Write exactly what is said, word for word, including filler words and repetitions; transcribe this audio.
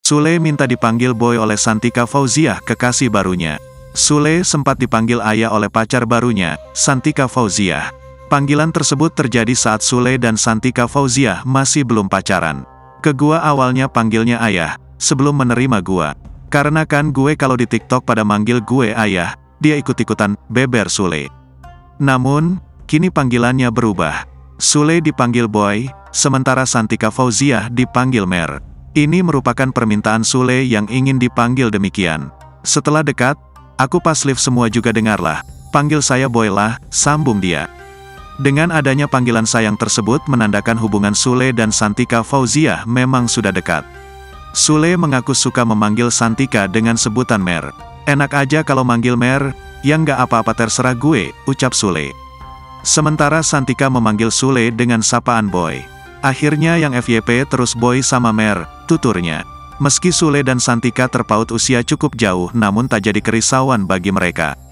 Sule minta dipanggil Boy oleh Santika Fauziah, kekasih barunya. Sule sempat dipanggil ayah oleh pacar barunya, Santika Fauziah. Panggilan tersebut terjadi saat Sule dan Santika Fauziah masih belum pacaran. Ke gua awalnya panggilnya ayah, sebelum menerima gua. Karena kan gue kalau di TikTok pada manggil gue ayah, dia ikut-ikutan beber Sule. Namun, kini panggilannya berubah. Sule dipanggil Boy, sementara Santika Fauziah dipanggil Mer. Ini merupakan permintaan Sule yang ingin dipanggil demikian. Setelah dekat, aku pas live semua juga dengarlah. Panggil saya Boy lah, sambung dia. Dengan adanya panggilan sayang tersebut menandakan hubungan Sule dan Santika Fauziah memang sudah dekat. Sule mengaku suka memanggil Santika dengan sebutan Mer. Enak aja kalau manggil Mer, yang gak apa-apa terserah gue, ucap Sule. Sementara Santika memanggil Sule dengan sapaan Boy. Akhirnya yang F Y P terus Boy sama Mer, tuturnya. Meski Sule dan Santika terpaut usia cukup jauh namun tak jadi kerisauan bagi mereka.